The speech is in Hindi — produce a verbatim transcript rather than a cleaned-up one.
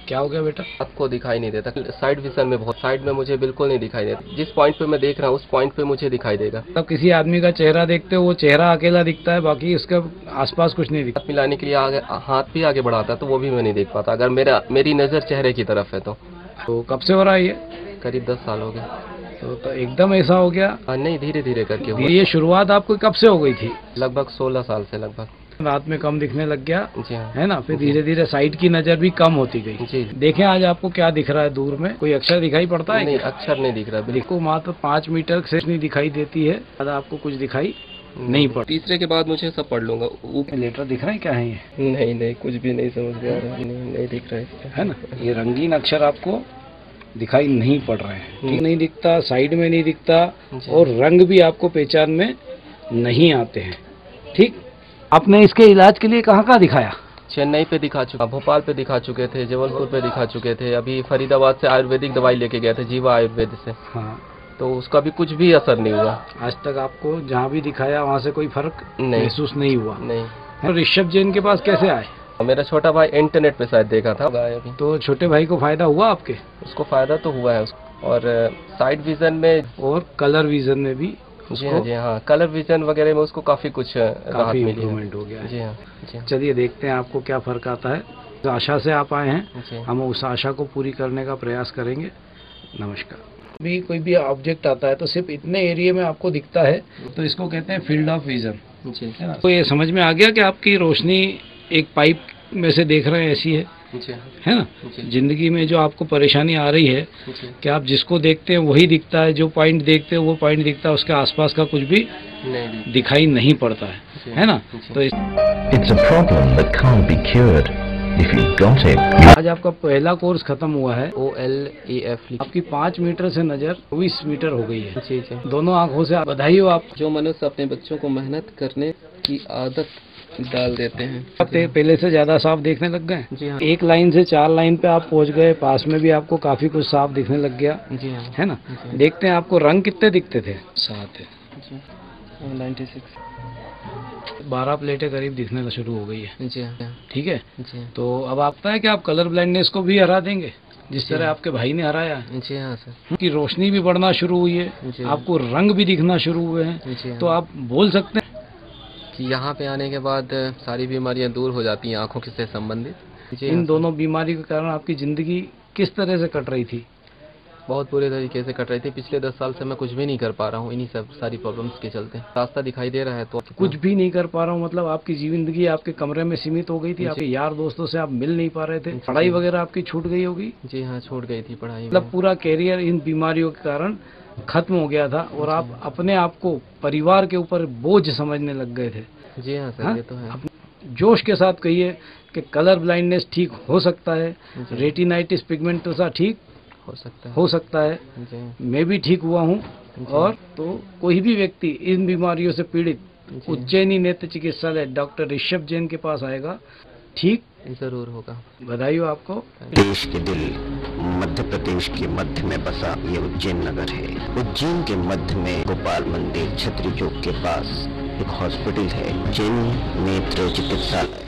क्या हो गया बेटा? आपको दिखाई नहीं देता, साइड विजन में बहुत, साइड में मुझे बिल्कुल नहीं दिखाई देता। जिस पॉइंट पे मैं देख रहा हूँ उस पॉइंट पे मुझे दिखाई देगा। तब किसी आदमी का चेहरा देखते हो, वो चेहरा अकेला दिखता है, बाकी उसके आसपास कुछ नहीं दिखता। हाथ मिलाने के लिए आगे हाथ भी आगे बढ़ाता है तो वो भी मैं नहीं देख पाता, अगर मेरा मेरी नज़र चेहरे की तरफ है तो। तो कब से हो रहा है ये? करीब दस साल हो गए। तो, तो एकदम ऐसा हो गया? हाँ, नहीं, धीरे धीरे करके हुआ। ये शुरुआत आपको कब से हो गई थी? लगभग सोलह साल से लगभग। रात में कम दिखने लग गया, जी हाँ, है ना? फिर धीरे धीरे साइड की नजर भी कम होती गई। जी। देखें आज आपको क्या दिख रहा है दूर में? कोई अक्षर दिखाई पड़ता है? नहीं, अक्षर नहीं दिख रहा। बिल्कुल मात्र पाँच मीटर से नहीं दिखाई देती है, ज्यादा आपको कुछ दिखाई नहीं पड़। तीसरे के बाद मुझे सब पढ़ लूंगा। लेटर दिख रहा है क्या है ये? नहीं नहीं, कुछ भी नहीं समझ में आ रहा है। नहीं, नहीं दिख रहा है, है ना? ये रंगीन अक्षर आपको दिखाई नहीं पड़ रहे हैं, ठीक नहीं दिखता, साइड में नहीं दिखता, और रंग भी आपको पहचान में नहीं आते हैं। ठीक, आपने इसके इलाज के लिए कहाँ कहाँ दिखाया? चेन्नई पे दिखा चुका, भोपाल पे दिखा चुके थे, जबलपुर पे दिखा चुके थे, अभी फरीदाबाद से आयुर्वेदिक दवाई लेके गए थे, जीवा आयुर्वेद से। हाँ, तो उसका भी कुछ भी असर नहीं हुआ। आज तक आपको जहाँ भी दिखाया वहाँ से कोई फर्क महसूस नहीं हुआ? नहीं। तो ऋषभ जैन के पास कैसे आए? मेरा छोटा भाई इंटरनेट पे शायद देखा था। अभी तो छोटे भाई को फायदा हुआ आपके? उसको फायदा तो हुआ है, और साइड विजन में और कलर विजन में भी। जी हाँ, जी हाँ, कलर विजन वगैरह में उसको काफी कुछ काफी इम्प्रूवमेंट हो गया है। जी हाँ, जी। चलिए देखते हैं आपको क्या फर्क आता है। तो आशा से आप आए हैं, हम उस आशा को पूरी करने का प्रयास करेंगे। नमस्कार। भी कोई भी ऑब्जेक्ट आता है तो सिर्फ इतने एरिया में आपको दिखता है, तो इसको कहते हैं फील्ड ऑफ विजन, है ना? तो ये समझ में आ गया कि आपकी रोशनी एक पाइप में से देख रहे हैं ऐसी है, है ना? जिंदगी में जो आपको परेशानी आ रही है कि आप जिसको देखते हैं वही दिखता है, जो पॉइंट देखते हैं वो पॉइंट दिखता है, उसके आसपास का कुछ भी नहीं दिखाई नहीं पड़ता है, है ना? तो It's a problem that can't be cured if you got it. आज आपका पहला कोर्स खत्म हुआ है, ओ एल ए एफ। आपकी पाँच मीटर से नजर चौबीस मीटर हो गई है। जी जी, दोनों आंखों से बधाई हो आप। जो मनुष्य अपने बच्चों को मेहनत करने की आदत डाल देते हैं, पहले से ज्यादा साफ देखने लग गए। जी हाँ। एक लाइन से चार लाइन पे आप पहुंच गए, पास में भी आपको काफी कुछ साफ दिखने लग गया। जी हाँ, है ना? देखते हैं आपको रंग कितने दिखते थे? सात है। Ninety six. बारह प्लेटें करीब दिखने शुरू हो गई है। जी हाँ, ठीक है जी। तो अब आपता है कि आप कलर ब्लाइंडनेस को भी हरा देंगे जिस तरह आपके भाई ने हराया। जी हाँ सर। की रोशनी भी बढ़ना शुरू हुई है, आपको रंग भी दिखना शुरू हुए हैं। तो आप बोल सकते हैं कि यहाँ पे आने के बाद सारी बीमारियाँ दूर हो जाती हैं आँखों से संबंधित। इन दोनों बीमारी के कारण आपकी जिंदगी किस तरह से कट रही थी? बहुत बुरे तरीके से कट रही थी। पिछले दस साल से मैं कुछ भी नहीं कर पा रहा हूँ, इन्हीं सब सारी प्रॉब्लम्स के चलते। रास्ता दिखाई दे रहा है तो कुछ भी नहीं कर पा रहा हूँ, मतलब आपकी जिंदगी आपके कमरे में सीमित हो गई थी, आपके यार दोस्तों से आप मिल नहीं पा रहे थे, पढ़ाई वगैरह आपकी छूट गई होगी। जी हाँ, छूट गई थी पढ़ाई। मतलब पूरा कैरियर इन बीमारियों के कारण खत्म हो गया था और आप अपने आप को परिवार के ऊपर बोझ समझने लग गए थे। जी हाँ सर, ये तो है। जोश के साथ कहिए कि कलर ब्लाइंडनेस ठीक हो सकता है, रेटिनाइटिस पिगमेंटोसा ठीक हो सकता है हो सकता है मैं भी ठीक हुआ हूँ। और तो कोई भी व्यक्ति इन बीमारियों से पीड़ित उज्जैनी नेत्र चिकित्सालय डॉक्टर ऋषभ जैन के पास आएगा, ठीक जरूर होगा। बधाई हो आपको। देश के दिल मध्य प्रदेश के मध्य में बसा ये उज्जैन नगर है। उज्जैन के मध्य में गोपाल मंदिर छत्री चौक के पास एक हॉस्पिटल है, उज्जैन नेत्र चिकित्सालय।